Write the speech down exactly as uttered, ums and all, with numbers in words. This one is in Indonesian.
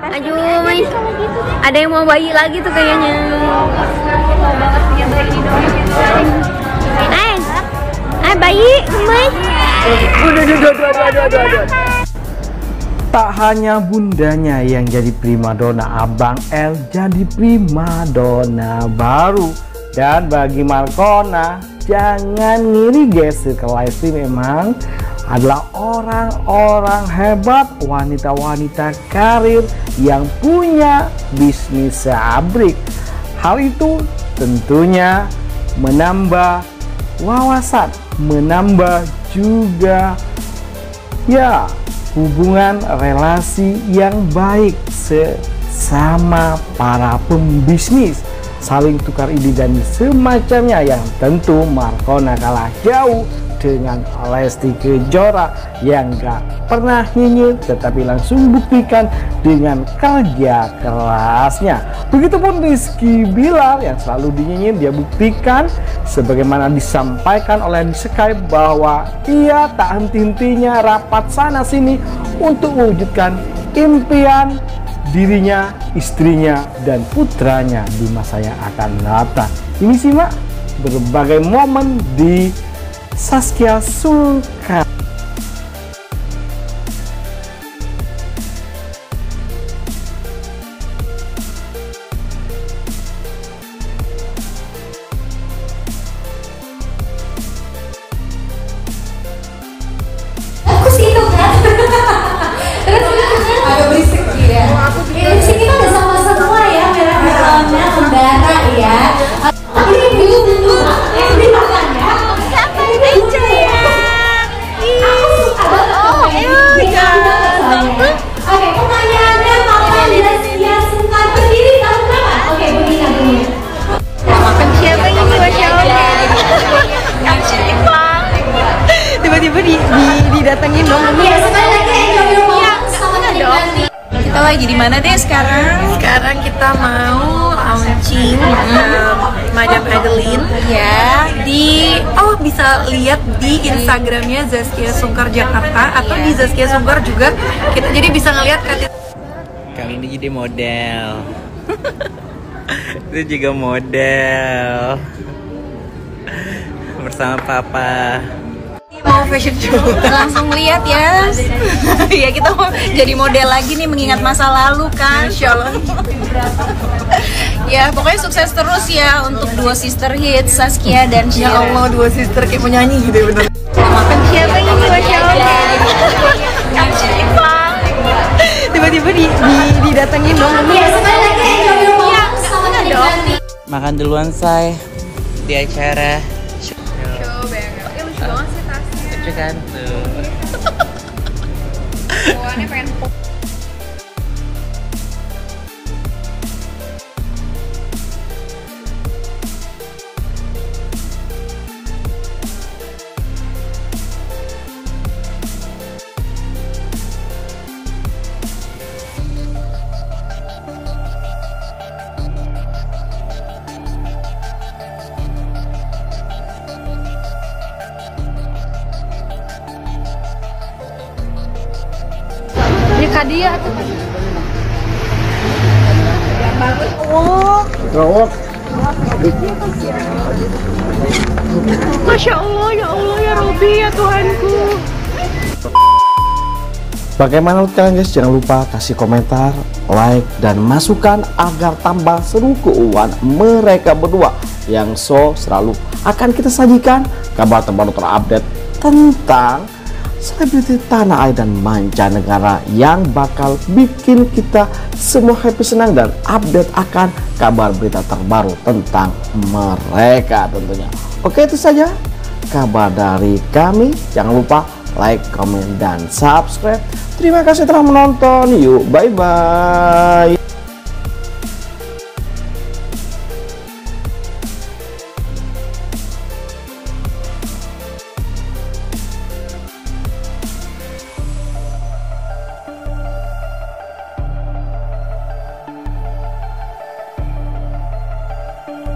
Ajuy, ada yang mau bayi lagi tuh kayaknya. Eh, eh bayi, gemes. Tak hanya bundanya yang jadi primadona, Abang L jadi primadona baru. Dan bagi Markona, jangan ngiri guys, kalau Lesti memang adalah orang-orang hebat, wanita-wanita karir yang punya bisnis seabrik. Hal itu tentunya menambah wawasan, menambah juga ya hubungan relasi yang baik sesama para pembisnis, saling tukar ide dan semacamnya, yang tentu Markona kalah jauh dengan Lesti Kejora yang gak pernah nyinyir tetapi langsung buktikan dengan kerja kerasnya. Begitupun Rizky Bilar yang selalu dinyinyir, dia buktikan sebagaimana disampaikan oleh di Skype bahwa ia tak henti-hentinya rapat sana sini untuk mewujudkan impian dirinya, istrinya, dan putranya di masa yang akan datang. Ini simak berbagai momen di Zaskia Sungkar. Aku sih itu kan. Terus agak berisik ya. Ini sih kita udah sama semua ya, merah-merahnya udara ya. Ini dulu dulu. Ini makan ya. Oke, pertanyaannya makan Zaskia Sungkar berdiri tahun berapa? Oke, begini begini. Makan siapa ini? Masya Allah. Cantik banget. Tiba-tiba di, di didatengin dong. Iya, sekali lagi enjoy your moment sama Tadi. Kita lagi di mana deh sekarang? Sekarang kita mau launching um, Madam Adeline ya di oh bisa lihat di Instagramnya Zaskia Sungkar Jakarta atau di Zaskia Sungkar juga kita jadi bisa ngelihat Kak. Kali ini jadi model. Itu juga model bersama papa. Mau fashion show langsung lihat ya. Ya kita mau jadi model lagi nih mengingat masa lalu kan. Insya Allah. Ya pokoknya sukses terus ya untuk dua sister hits Zaskia dan Sheila. Ya Allah, dua sister kayak penyanyi gitu ya bener. Makan siapa ini? Masya Allah. Cantik banget. Tiba-tiba di, di didatengin dong. Iya, sekali lagi enjoy your moment sama Tadi. Makan duluan say di acara. Lucu banget sih tasnya. Lucu kan tuh. Bawaannya pengen pop. Kadia tuh. Oh. Masya Allah, ya Allah, ya Robi, ya Tuhanku. Bagaimana menurut kalian guys? Jangan lupa kasih komentar, like, dan masukan agar tambah seru keuangan mereka berdua yang so selalu akan kita sajikan kabar terbaru terupdate tentang selebriti tanah air dan mancanegara yang bakal bikin kita semua happy, senang, dan update akan kabar berita terbaru tentang mereka tentunya. Oke, itu saja kabar dari kami. Jangan lupa like, comment, dan subscribe. Terima kasih telah menonton. Yuk, bye-bye.